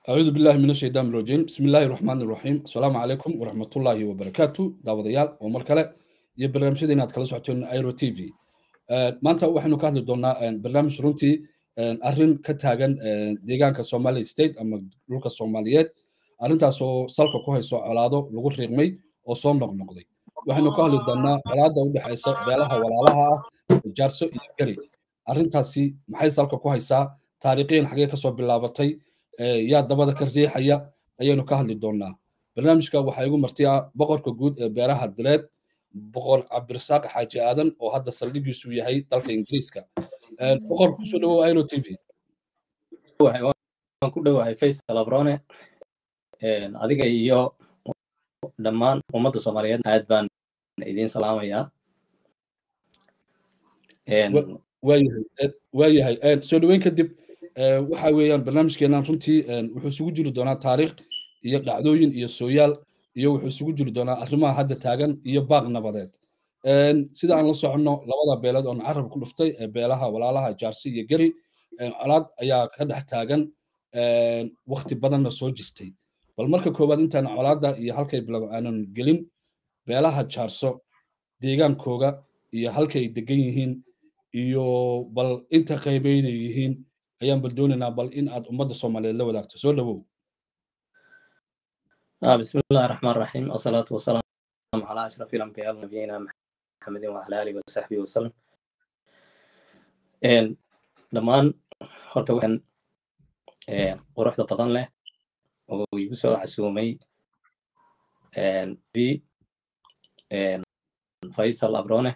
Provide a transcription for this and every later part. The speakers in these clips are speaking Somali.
أعوذ بالله من الشيطان الرجيم بسم الله الرحمن الرحيم السلام عليكم ورحمة الله وبركاته داوديال ومركلة برنامجنا inaad kala socoteen Airo TV maanta waxaanu ka hadli doonaa barnaamij runtii arrin ka taagan deegaanka Somali State ama dhulka Soomaaliyeed arrintaas oo salka ku hayso colaado lagu riiqmay oo soo noqnoqday waxaanu ka hadli doonaa colaada u dhaxaysa beelaha walaalaha ah Jaarso iyo Gari arrintaasi maxay salka ku haysaa taariikhiyan xagee ka soo bilaabatay yaa dabada ka riixaya ayaynu ka hadli doonaa barnaamijka waxaa igu marti ah boqorka guud ee beeraha dileed boqor cabdirasaaq xaaji aadan oo hadda saldhigiisu yahay dalka ingiriiska boqor kusoo dhawow Airo TV waan ku dhowahay Faisal Abrone adiga iyo dhammaan ummadda Soomaaliyeed aad baan idin salaamayaa waayahay soo dhaweyn kadib waxa weeyaan barnaamijkeenan runtii wuxuu isugu jiri doonaa taariikh iyo dhacdooyin iyo sooyaal iyo wuxuu isugu jiri doonaa arrimaha hadda taagan iyo baaq nabadeed sida aan la soconno labada beelood oo carab ku dhuftay ee beelaha walaalaha Jaarsi iyo Gari colaad ayaa ka dhex taagan waqti badanna soo jirtay bal marka koowaad intaan colaada iyo halkay bilow aanan gelin beelaha Jaarso deegaankooga iyo halkay degan yihiin iyo bal inta qaybeeyay yihiin ayaan bal doonaynaa bal in aad ummadda Soomaaliyeed la wadaagto soo dhawow bismillahir rahmanir rahim wassalatu wassalamu ala ashrafil anbiya wal nabiyina muhammadin wa ala alihi wa sahbihi wa sallam dhamaan horta waxaan quruxda badan leh oo igu soo casuumay Faisal Abrone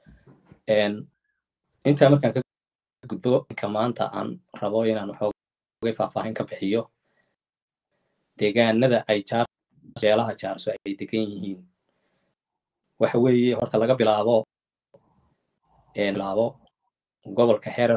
inta markaan ka gudbo maanta aan rabo inaan waxoogaa faahfaahin ka bixiyo deegaanada ay beelaha Jaarso ay degan yihiin waxa weeye horta laga bilaabo gobolka Xerar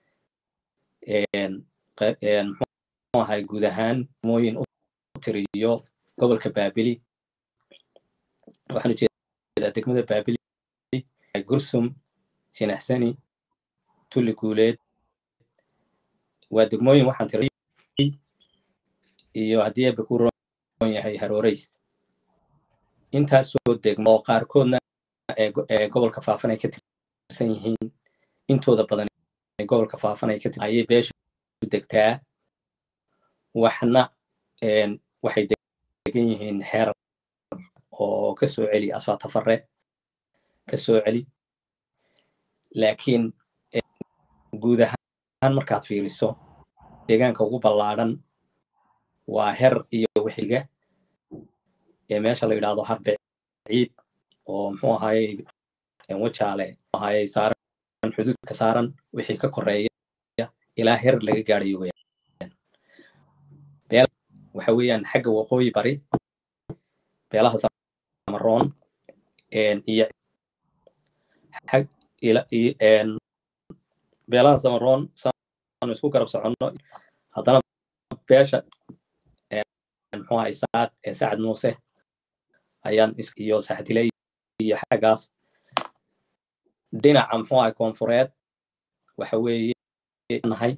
muxuu ahay guud ahaan mooyin u tiriyo gobolka Baabili waxaan jeedaa degmada Baabili Gursum Sinaxsani Tuli Guuleed waa degmooyin waxaan tiriyay iyo haddii ay ku roon yahay Haroreys intaas soo degmo qaarkoodna ee gobolka Faafan ay ka tirsan yihiin intooda badan ee gobolka Faafan ay ka tirsan ayay beeshu degtaa waxna waxay degan yihiin Xerar oo ka soo celi Asfaata Farre ka soo celi laakiin guud ahaan markaad fiiriso deegaanka ugu ballaaran waa Xerar iyo wixiga ee meesha la yiraahdo Harbe Ciid oo muxuu ahaayay wajaale ahaayay saaran xuduudka saaran wixii ka koreeya ilaa Xerar laga gaarayo weeyaan beel waxa weeyaan xagga waqooyi bari beelaha Samaroon iyo xag ila beelaha Samaroon aan isku garab soconno haddana beesha muxuu ahaayay Saacad Muuse ayaan iyo Saxdilay iyo xagaas dhinaca muxuu ahaayay koonfureed waxa weeye nahay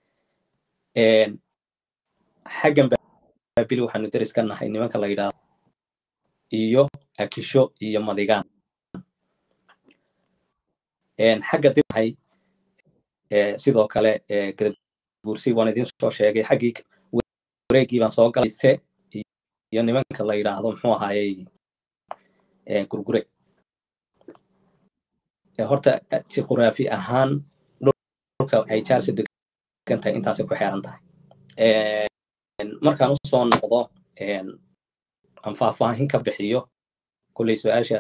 xaggan Baabili waxaanu daris ka nahay nimanka la yiraahdo iyo Akisho iyo Madigaan xagga dinahay sidoo kale Gadabuursi waan idin soo sheegay xaggii wareegii baan soo galayse iyo nimanka la yiraahdo muxuu ahaayay Gurgure horta juqraafi ahaan dhulka ay Jaarso degan tahay intaas ku xeeran tahay markaan u soo noqdo aan faahfaahin ka bixiyo kulay su'aasha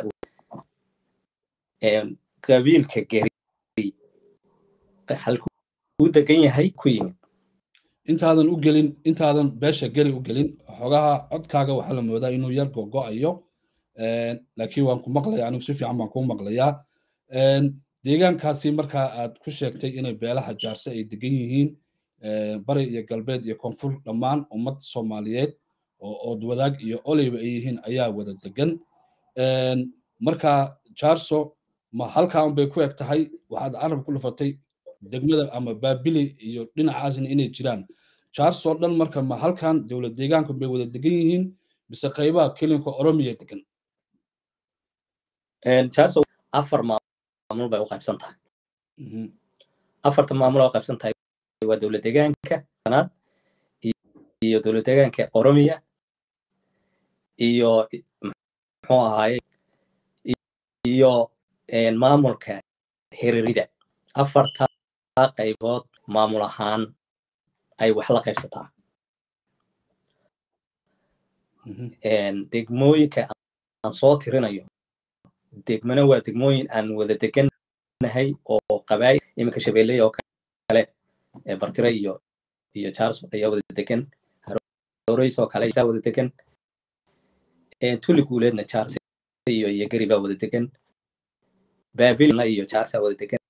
qabiilka Gari halku uu degan yahay ku yimid intaadan beesha Gari u gelin xogaha codkaaga waxa la moodaa inuu yar go'ayo laakiin waan ku maqlayaa anigu si fiican baan ku maqlayaa deegaankaasi marka aad ku sheegtay inay beelaha Jaarso ay degan yihiin bari iyo galbeed iyo koonfur dhammaan ummad Soomaaliyeed oo wadaag iyo oleyba ay yihiin ayaa wada degan marka Jaarso ma halkaan bay ku eg tahay waxaad carab ku dhufatay degmada ama Baabili iyo dhinacaasna inay jiraan jaarso dhan marka ma halkan dowlad deegaanku bay wada degan yihiin bise qaybaha kelinka oromiya degan jaarso afar maamul bay u qaybsan tahay afarta maamul oo qaybsan tahay waa dowlad deegaanka sanaad iyo dowlad deegaanka oromiya iyo muxuu ahaaye iyo maamulka Hiririda afarta qaybood maamul ahaan ay wax la qaybsataa degmooyinka aan soo tirinayo degmana waa degmooyin aan wada degannahay oo qabaayil iminka shabeelley oo kale bartire iyo jaarso ayaa wada degan haroreys oo kale ayaa wada degan tuli guuleedna jaarso iyo gari baa wada degan baabilna iyo jaarso wada degan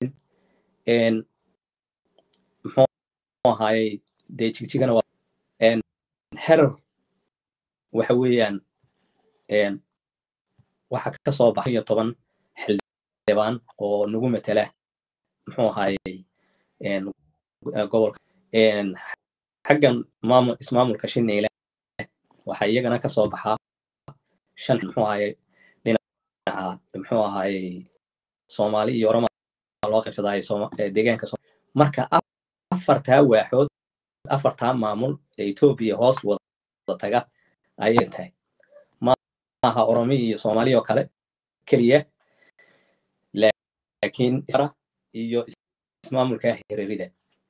muxuu ahaayey dee jigjigana waa herar waxa weeyaan waxa ka soo baxay 10 xildhibaan oo nagu matala muxuu ahaayey gobolka xaggan ismaamulka Shineyle waxa iyagana ka soo baxaa 5 muxuu ahaayey dhinaca muxuu ahaayey Soomaali iyo Oromo loo qaybsaday deegaanka marka afarta waaxood afarta maamul ee Itoobiya hoos wada taga ayay tahay maaha Oromo iyo Soomaali oo kale kaliya laakiin iyo ismaamulka Hiririda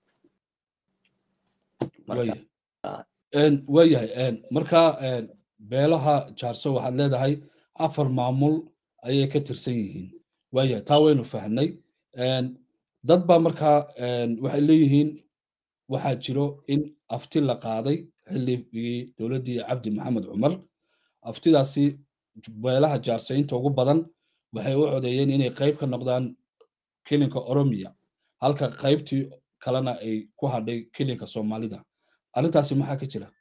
waayahay marka beelaha jaarso waxaad leedahay afar maamul ayay ka tirsan yihiin waayahay taa waynu fahnay dad baa markaa waxay leeyihiin waxaa jiro in afti la qaaday xilligii dowladdii cabdi maxamed cumar aftidaasi beelaha jaarso inta ugu badan waxay u codeeyeen inay qayb ka noqdaan kelinka oromiya halka qaybtii kalena ay ku hadhay kelinka soomaalida arrintaasi maxaa ka jira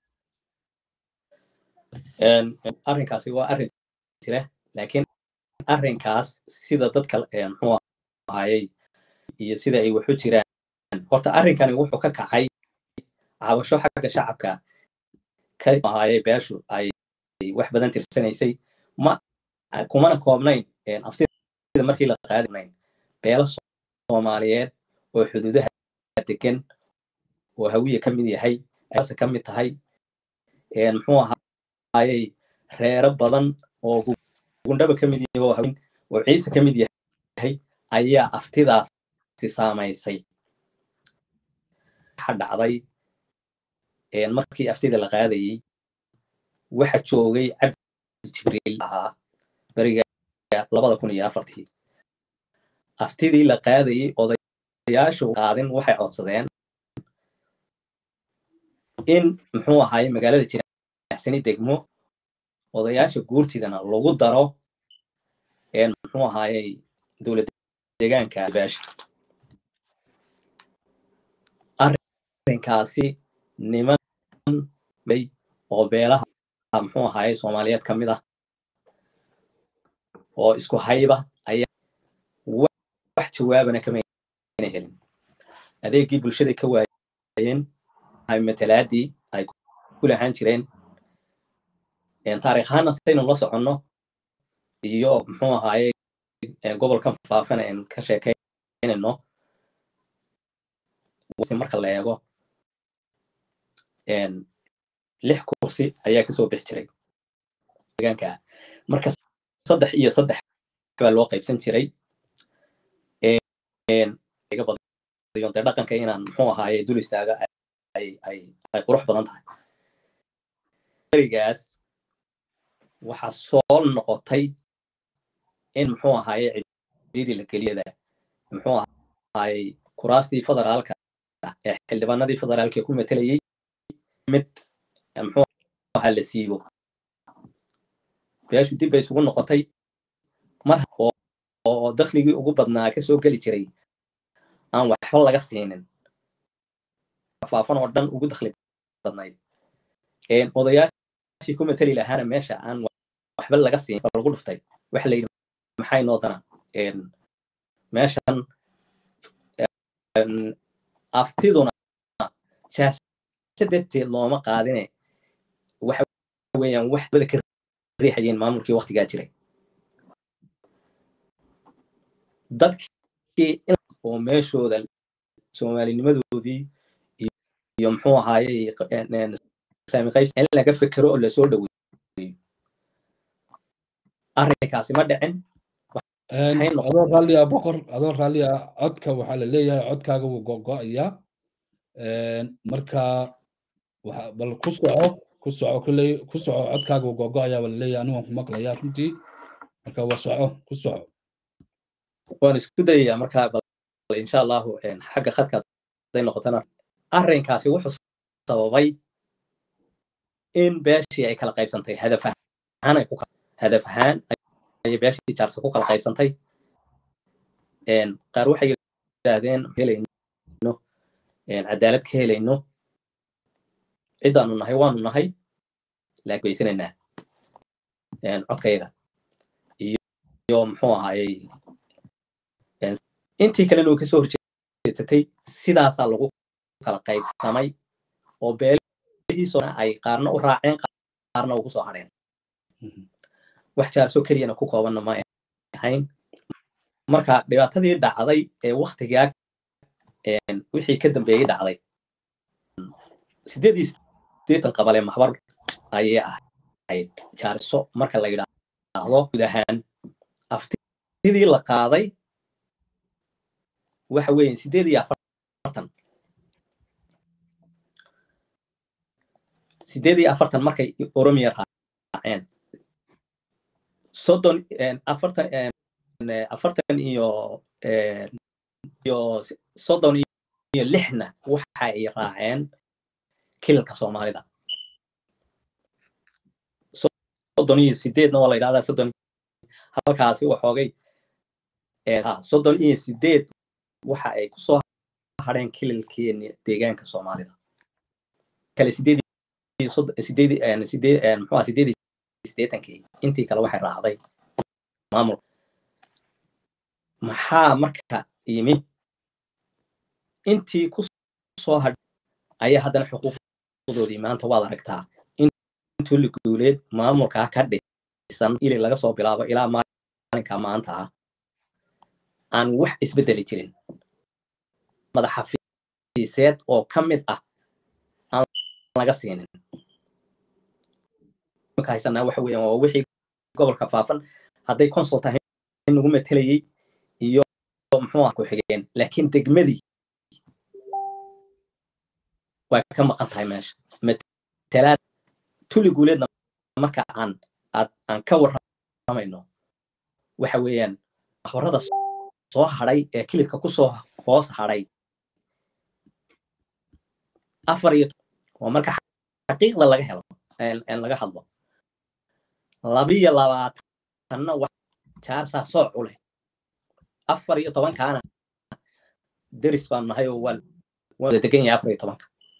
arrinkaasi waa arrin jira laakiin arrinkaas sida dadka muxuu ahaayey iyo sida ay waxu jiraan horta arrinkani wuxuu ka kacay cabasho xagga shacabka ka ahaayey beeshu ay wax badan tirsanaysay kumana koobnayn aftida markii la qaadanayn beelo Soomaaliyeed oo xuduudaha degan oo hawiye ka mid yahay ayse ka mid tahay muxuu ahaayey reero badan oo gundhaba ka mid yahay oo haween oo ciise ka mid yahay ayaa aftidaas saamaysay waxa dhacday markii aftida la qaadayay waxa joogay Cabdi Jibriil ahaa bariga 2004 aftidii la qaadayay odayaashu qaadin waxay codsadeen in muxuu ahaayey magaalada Jinacsani degmo odayaasha guurtidana lagu daro muxuu ahaayey dowladda deegaanka beesha arrinkaasi niman bay oo beelaha muxuu ahaayey Soomaaliyeed ka mid ah oo isku hayba ayaa wax jawaabana kama helin adeegii bulshada ka waayeen ay matalaadii ay ku lahaan jireen taariikh ahaan saynu la soconno iyo muxuu ahaayey gobolkan faafana aan ka sheekaynayno marka la eego 6 kursi ayaa ka soo bixi jiray deegaanka marka 3 iyo 3 baa loo qaybsan jiray iga badiyo dhaqanka inaan muxuu ahaayey dul istaaga ay qurux badan tahay erigaas waxa soo noqotay in muxuu ahaayey cidhiidhi la geliyada muxuu ahaayey kuraastii federaalka ee xildhibaanadii federaalka ku matalayay mid muxuu ahaa la siibo beeshu dib bay isugu noqotay mar oo dakhligii ugu badnaa ka soo geli jiray aan waxba laga siinin faafan oo dhan ugu dakhli badnayd odayaashii ku matali lahaana meesha aan waxba laga siin lagu dhuftay waxa la yidhi maxay noo dana meeshan aftiduna سدت لوما قادنه waxa weeyaan wax bada ka riixayeen maamulkii waqtiga jiray dadkii oo meeshooda Soomaalinimadoodii iyo muxuu ahaayay saami qayb in laga fikiro oo la soo dhaweeyo arrinkaasi ma dhicin adoo raalli codka waxaa la leeyahay codkaaga wuu go'go'ayaa marka bal ku soco codkaaga wuu go'go'ayaa wala leeyahay anigu waan ku maqlayaa runtii marka waa soco ku soco waan isku dayayaa marka bal insha Allah xagga khadka day noqotana arrinkaasi wuxuu sababay in beeshii ay kala qaybsantay hadaf ahaan ay beeshii jaarso ku kala qaybsantay qaar waxay yiraahdeen helayno cadaalad ka helayno cidaanu nahay waanu nahay laakiin waysanayna codkayga iyo muxuu ahaayay intii kale oo ka soo horjeedsatay sidaas lagu kala qaybsamay oo beelihiisuna ay qaarna u raaceen qaarna ugu soo hareen wax jaarso kaliya ku koobanna ma ahayn marka dhibaatadii dhacday ee waqtiga wixii ka dambeeyay dhacday 8 qabale maxbar ayay ahayd jaarso marka la yiraahdo gudahaan aftidii la qaaday waxa weeyaan 48 markay Oromiya raaceen 40 iyo 36 waxa ay raaceen kilka Soomaalida 38 waa la yiraahdaa 30 halkaasi waxoogay 38 waxa ay ku soo hareen kililkeena deegaanka Soomaalida kale 8 intii kale waxay raacday maamul maxaa marka yimi intii ku soo hadhay ayaa haddana xuquuqdoodii maanta waad aragtaa intuu la guuleed maamulka ka dhisan ilaa laga soo bilaabo ilaa maalinka maanta aan wax isbedeli jirin madaxafiiseed oo ka mid ah aan laga siinin marka haysanaa waxa weeyaan waa wixii gobolka faafan hadday consul tahay nagu metelayay iyo muxuu ah ku xigeen laakiin degmadii way ka maqan tahay meesha metelaad tuli guuleedna marka aan ka waramayno waxa weeyaan waxbarada soo haray ee kilidka ku soo hoos haray 4 oo marka xaqiiqda laga helo aan laga hadlo 22 wax jaarsa soo culay 14 kaana deris baan nahay oo wada degan yahay 14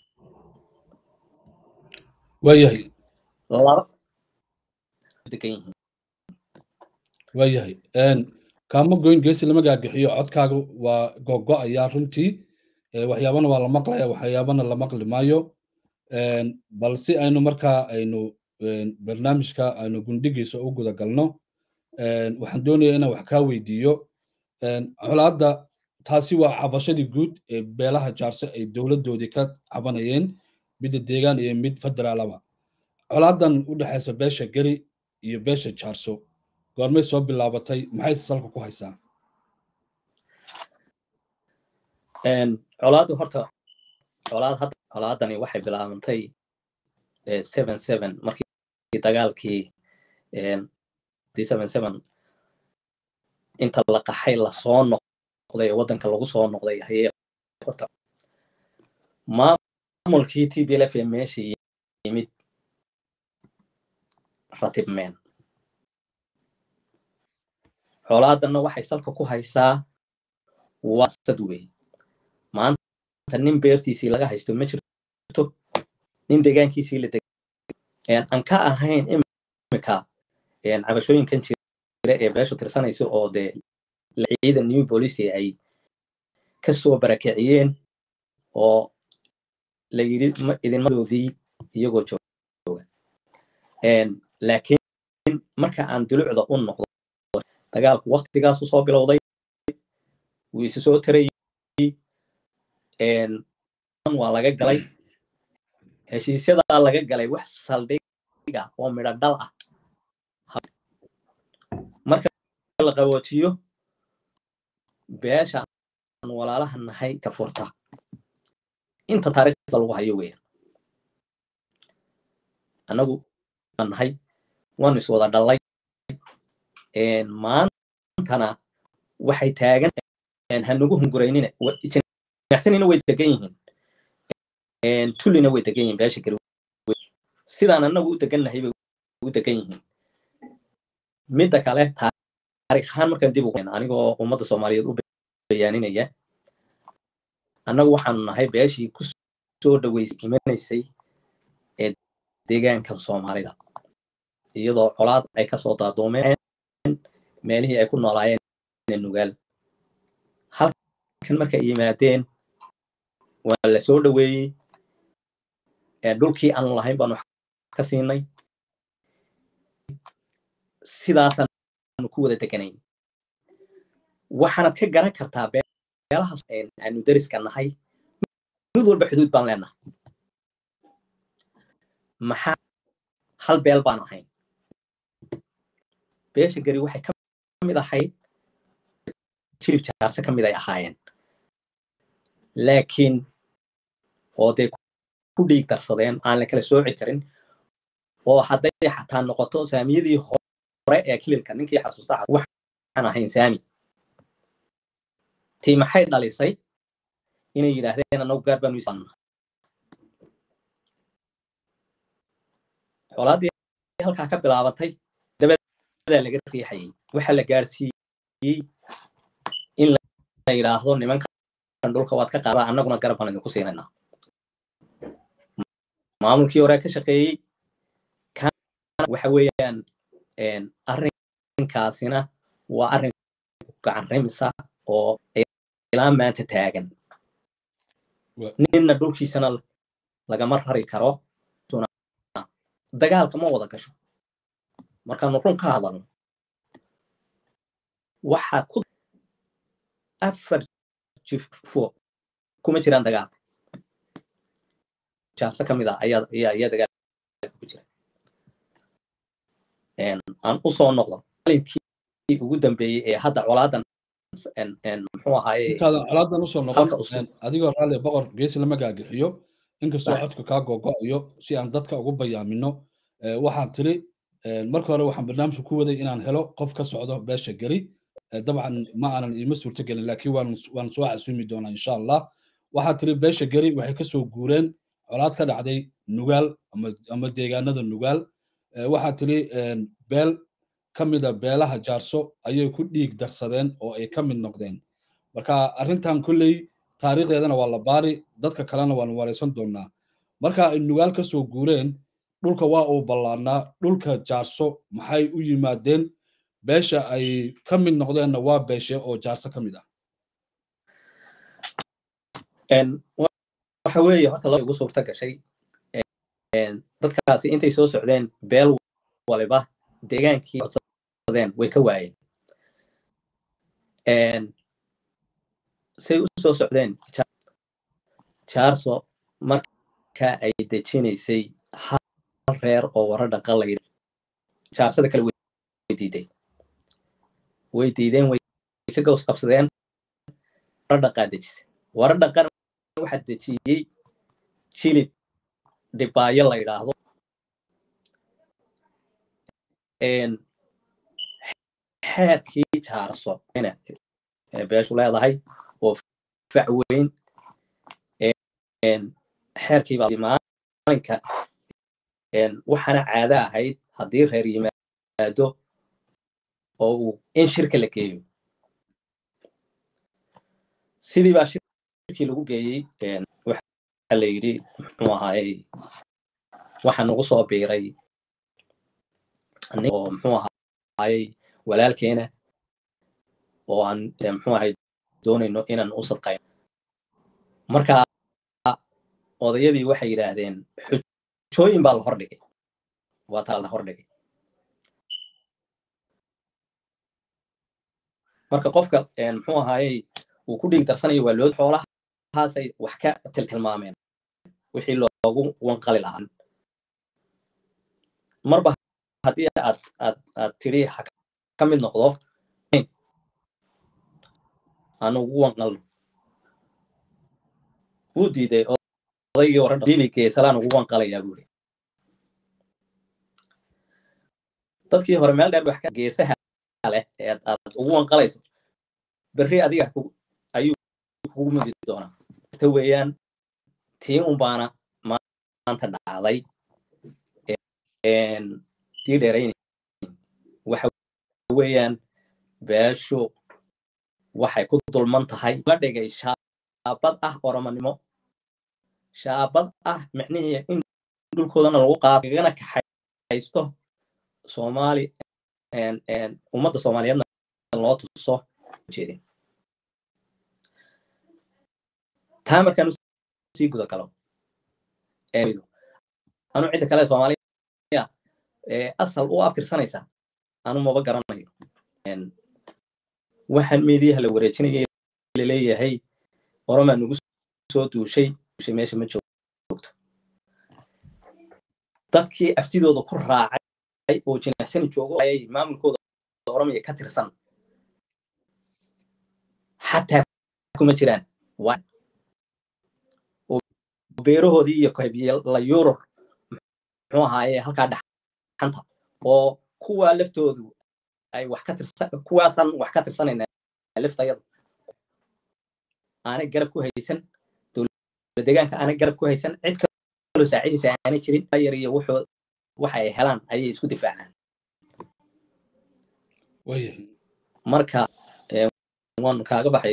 waayahay degan waayahay kaama goyn geesi lama gaagaxiyo codkaaga waa go'go'ayaa runtii waxyaabana waa la maqlaya waxyaabana la maqli maayo bal si aynu markaa aynu barnaamijka aynu gundhigiisa u guda galno waxaan doonayaa inaan wax kaa weydiiyo colaadda taasi waa cabashadii guud ee beelaha jaarso ay dowladdoodii ka cabanayeen midda deegaan iyo mid federaalaba colaadan u dhaxaysa beesha gari iyo beesha jaarso goormay soo bilaabatay maxay salka ku haysaa colaadu horta colaadani waxay bilaabantay 77 markii dagaalkii 77 inta la qaxay la soo noqday wadanka lagu soo noqday hay'ad horta maamulkii TPLF meeshii yimid ratibmeen colaadana waxay salka ku haysaa waa sadwey maanta nin beertiisii laga haysto ma jirto nin deegaankiisii la degay aan ka ahayn imika cabashooyinkan jira ee beeshu tirsanayso oo dee ciidan new police ay ka soo barakiciyeen oo la yiri idinmadoodii iyagoo jooga laakiin marka aan dulucda u noqdo dagaalku waqtigaas soo bilowday wuu isu soo tarayay waa laga galay heshiisyada laga galay wax saldhiga oo midho dhal ah marka la qaboojiyo beesha aan walaalaha nahay ka furta inta taariikhda lagu hayo weeyaan anagu nahay waan is wada dhalay maantana waxay taagan hanugu hunguraynina jinacsanina way degan yihiin tulina way degan yihiin beesha gari sidaan anagu u degannahay bay u degan yihiin midda kale taariikhaan markaan dib ugu anigoo ummadda Soomaaliyeed u bayaaninaya annagu waxaanu nahay beeshii ku soo dhaweysay ee deegaanka Soomaalida iyadoo colaad ay ka soo daadoomeen meelihii ay ku noolaayeen nugaal halkan marka ay yimaadeen waa la soo dhaweeyey dhulkii aan lahayn baan wax ka siinay sidaasaan ku wada deganayn waxaanad ka garan kartaa beelaha aanu dariska nahay mid walba xuduud baan leenahay maxaa hal beel baan ahayn beesha gari waxay ka mid ahayd jilib jaarse ka mid ay ahaayeen laakiin oo dee ku dhiig darsadeen aan la kala sooci karin oo hadday xataa noqoto saamiyadii hore ee kililka ninkii xasuusta waxaan ahayn saami tii maxay dhalisay inay yidhaahdeen anagu gaar baanu isaan xoolaadii halkaa ka bilaabatay dabadaa laga riixayay waxaa la gaarsiiyey in la yidhaahdo nimankan dhulka waad ka qaadaa annaguna garab baan idinku siinaynaa maamulkii hore ka shaqeeyey waxa weeyaan arrinkaasina waa arrin gacan rimisa oo ilaa maanta taagan ninna dhulkiisana lagama rari karo dagaalka ma wada gasho markaanu run ka hadalno waxaa ku afar jifo kuma jiraan dagaalka jaarse ka mid ah ayaa dagaalka ku jira aan u soo noqdo alinkii ugu dambeeyey ee hadda colaadan muxuu ahaaye intaadan colaadan usoo noqon adigoo raalli boqor geesi lama gaagixiyo inkastoo codka kaa gogo'ayo si aan dadka ugu bayaamino waxaan tiri marka hore waxaan barnaamijka ku waday inaan helo qof ka socdo beesha gari dabcan ma aanan iima suurtagelin laakiin waan soo casuumi doonaa insha allah waxaa tiri beesha gari waxay kasoo guureen colaad ka dhacday nugaal ama deegaanada nugaal waxaa tiri beel ka mida beelaha jaarso ayay ku dhiig darsadeen oo ay ka mid noqdeen marka arrintan kolley taariikhdeedana waa la baari dadka kalena waanu wareysan doonaa marka ay nugaal ka soo guureen dhulka waa uu ballaarnaa dhulka jaarso maxay u yimaadeen beesha ay ka mid noqdeenna waa beeshe oo jaarso ka mid ah waxa weeye horta laba ugu suurta gashay dadkaasi intay soo socdeen beel waliba deegaankii codsadeen way ka waayeen say u soo socdeen jaarso marka ay dejinaysay hal reer oo wara dhaqa la yidhi jaarsada kale way diideen way ka gows qabsadeen wara dhaqaa dejisay wara dhaqana waxaa dejiyey jilib dhibaayo la yidhaahdo xeerkii jaarso beeshu leedahay oo fac weyn xeerkii baa maalinka waxaana caado ahayd haddii reer yimaado oo uu in shirka la geeyo sidii baa shirkii lagu geeyey waxa la yidhi muxuu ahaayey waxaa nagu soo biiray oo muxuu ahaayey walaalkeena oo aan muxuu ahayd doonayno inaan u sadqayno marka odayadii waxay yidhaahdeen xujooyin baa la hordhigay waa taa la hordhigay marka qofka muxuu ahaayey uu ku dhigi darsanayo waa loo xoolahaasay wax ka tiltilmaameen wixii loogu wanqali lahaa marba haddii aad tiri ka mid noqdo aanu ugu wanqalno wuu diiday odaygii hore diligee salaan ugu wanqalayaa buuri dadkii hore meel dheer wax ka geesaha leh ee aad ugu wanqalayso berri adiga ayuu kugu mudi doonaa ta weeyaan tii unbaana maanta dhacday sii dheeraynay waxa weeyaan beeshu waxay ku dulman tahay la dhigay shaabad ah oromonimo shaabad ah micnihii in dhulkoodana lagu qaadagana kaxaysto soomaali ummadda soomaaliyeedna loo tuso jeedin taa markaan sii guda galo anu cidda kale soomaaliya asal u abtirsanaysa anu maba garanayo waxaan meediyaha la wareejinaya laleeyahay oromaa nagu soo duushay meesha ma joogto dadkii aftidooda ku raacay oo jinacsani joogo ayay maamulkooda oromaya ka tirsan xataa kuma jiraan beerahoodii iyo la yuror muxuu ahaaye halkaa dhaxanta oo kuwaa laftoodu ay wax ka tirsan kuwaasan wax ka tirsanayna laftayada aanay garab ku haysan dowladda deegaanka aanay garab ku haysan cid kaloo saacidaysa aanay jirin yar iyo waxa ay helaan ayay isku difaacaan marka waan kaaga baxay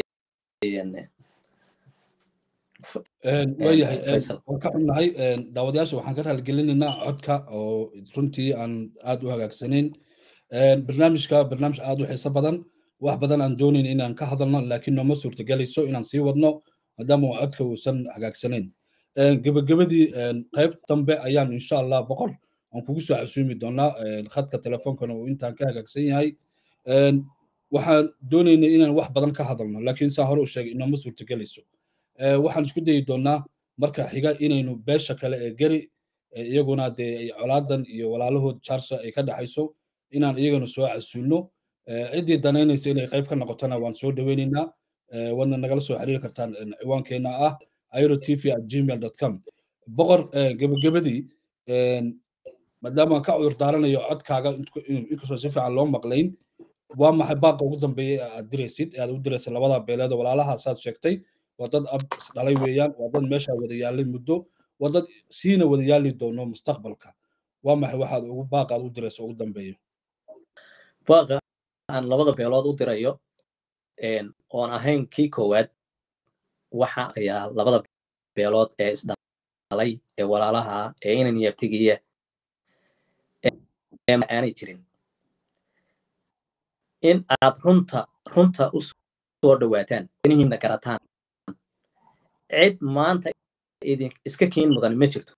waayahay waan ka xunnahay daawadayaasha waxaan ka raaligelinaynaa codka oo runtii aan aad u hagaagsanayn barnaamijka barnaamij aad u xiiso badan wax badan aan doonayn inaan ka hadalno laakiin nooma suurtagelayso inaan sii wadno maadaama codka uusan hagaagsanayn gebagabadii qayb dambe ayaan insha allah boqor aan kugu soo casuumi doonaa khadka telefoonkana uu intaan ka hagaagsan yahay waxaan doonaynay inaan wax badan ka hadalno laakiin saa hore u sheegay inooma suurtagelayso waxaan isku dayi doonaa marka xiga inaynu beesha kale ee geri iyaguna dee colaadan iyo walaalahood jaarsa ay ka dhaxayso inaan iyagana soo casuulno ciddii danaynaysa inay qayb ka noqotona waan soo dhaweynaynaa waadna nagala soo xiriiri kartaan ciwaankeena ah aerotv@gmail.com boqor gebagabadii maadaama ka cudur daaranayo codkaaga inkastoo si fiican loo maqlayn waa maxay baaqa ugu dambeeyay aad diraysid aad u diraysa labada beeleed oo walaalahaasaad sheegtay waa dad ab isdhalay weeyaan waa dad meesha wada yaalay muddo waa dad siina wada yaali doono mustaqbalka waa maxay waxaad ugu baaqaad u diraysa ugu dambeeyo baaqa aan labada beelood u dirayo oon ahayn kii koowaad waxa ayaa labada beelood ee isdhalay ee walaalaha ee inan yabtigiya aanay jirin in aad runta u soo dhawaataan inihiinna garataan cid maanta idin iska keen mudan ma jirto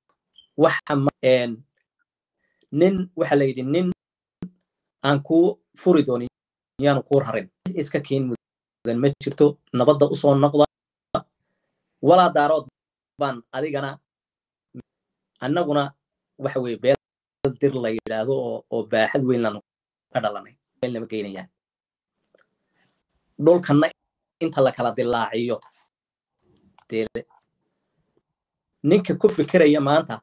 nin waxa la yidhi nin aan kuu furi doonin yaanu kuu rarin cid iska keen mudan ma jirto nabadda u soo noqda walaa daarood baan adigana annaguna waxa weeye beel dir la yidhaahdo oo baaxad weyn lanu ka dhalanay nama geynayaan dhulkanna inta la kala dilaaciyo ninka ku fikiraya maanta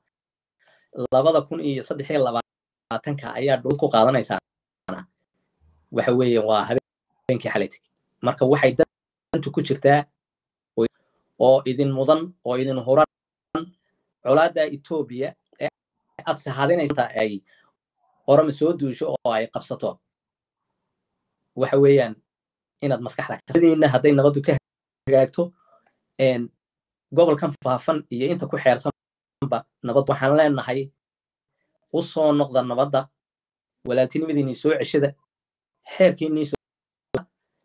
2023 ayaa dhul ku qaadanaysaa waxa weeye waa habeenkii xalay tagay marka waxay dantu ku jirtaa oo idin mudan oo idin huran colaada Ethiopia ee aad sahaadinaysa ay Oromo soo duusho oo ay qabsato waxa weeyaan inaad maskaxda kadina haday nabadu ka hagaagto gobolkan faafan iyo inta ku xeersanba nabad waxaan leenahay u soo noqda nabadda walaaltinimadiina soo ceshada xeerkiina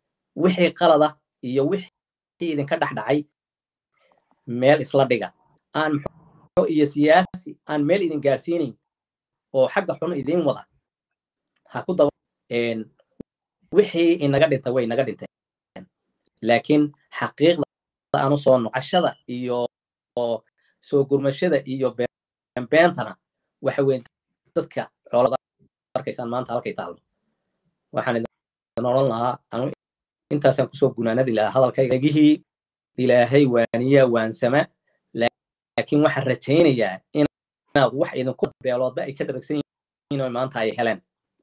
wixii qalada iyo wixii idin ka dhaxdhacay meel isla dhiga aan muxuu iyo siyaasi aan meel idin gaarsiinayn oo xagga xun idin wada ha ku daba wixii inaga dhintay way inaga dhinteen laakiin xaqiiqda aanu soo noqoshada iyo soo gurmashada iyo beentana waxa weyn dadka xoolada arkaysaan maanta halkay taalo waxaan idin oran lahaa anu intaasaan kusoo gunaanadi lahaa hadalkaygii ilaahay waaniya waansama laakiin waxaan rajaynayaa inaad wax idinku beeloodba ay ka dharagsan yihiin oo maanta ay heleen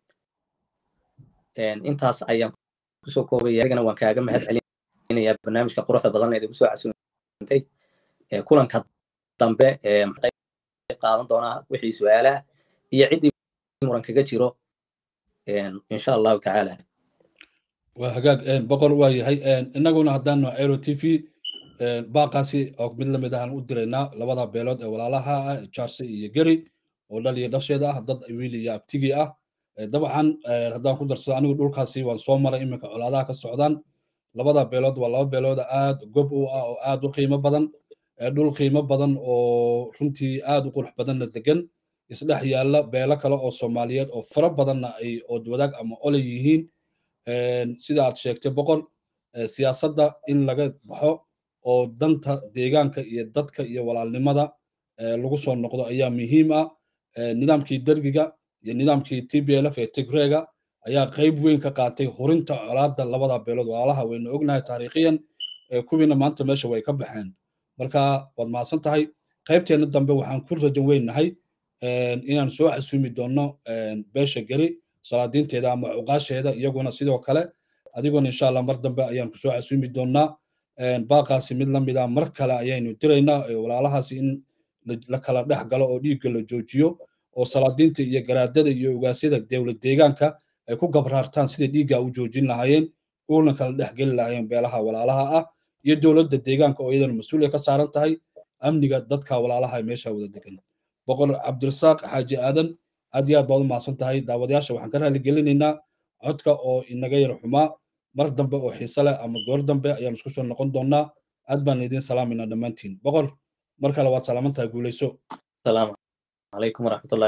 intaas ayaan kusoo koobaya anigana waan kaaga mahad celinayaa barnaamijka quruxda badan ee idigu soo casuuntay kulanka dambe maxay qaadan doonaa wixii su'aalaha iyo ciddii muran kaga jiro insha allahu tacaala waa hagaag boqor waa yahay innaguna haddaanu Airo TV baaqaasi oo mid lamid ah u diraynaa labada beelood ee walaalaha ah Charles iyo Gary oo dhaliya dhasheeda ah dad wiil iyo abtigi ah dabcan haddaan ku darsado anigu dhulkaasi waan soo maray iminka colaadaha ka socdaan labada beelood waa laba beelood aad gob u ah oo aad u qiimo badan dhul qiimo badan oo runtii aad u qurux badan degan isdhex yaalla beelo kale oo Soomaaliyeed oo fara badanna ay oo wadaag ama ole yihiin sida aad sheegtay boqol siyaasadda in laga baxo oo danta deegaanka iyo dadka iyo walaalnimada lagu soo noqdo ayaa muhiim ah nidaamkii dargiga iyo nidaamkii TPLF ee Tigreega ayaa qayb weyn ka qaatay horinta colaadda labada beelood walaalaha wayna ognahay taariikhiyan kuwiina maanta meesha way ka baxeen marka waad maasan tahay qaybteena dambe waxaan ku rajan weynahay inaan soo casuumi doono beesha Gari salaadiinteeda ama cuqaasheeda iyaguna sidoo kale adiguna insha Allah mar dambe ayaan ku soo casuumi doonaa baaqaasi mid lamid ah mar kale ayaynu diraynaa walaalahaasi in la kala dhex galo oo dhiigga la joojiyo oo salaadiinta iyo garaadada iyo ugaasyada dawlad deegaanka ay ku gabraartaan sidii dhiigga u joojin lahaayeen una kala dhex gali lahaayeen beelaha walaalaha ah iyo dawladda deegaanka oo iyadana mas'uul ka saaran tahay amniga dadka walaalaha meesha wada degan boqor Cabdirasaaq Xaaji Aadan aad iyo aad baad u mahadsan tahay daawadayaasha waxaan ka raali gelinaynaa codka oo inaga yar xumaa mar dambe oo xiiso leh ama goor dambe ayaan isku soo noqon doonaa aad baan idin salaaminaa dhammaantiin boqor mar kale waad salaaman tahay guuleyso salaamu calaykum waraxmatullahi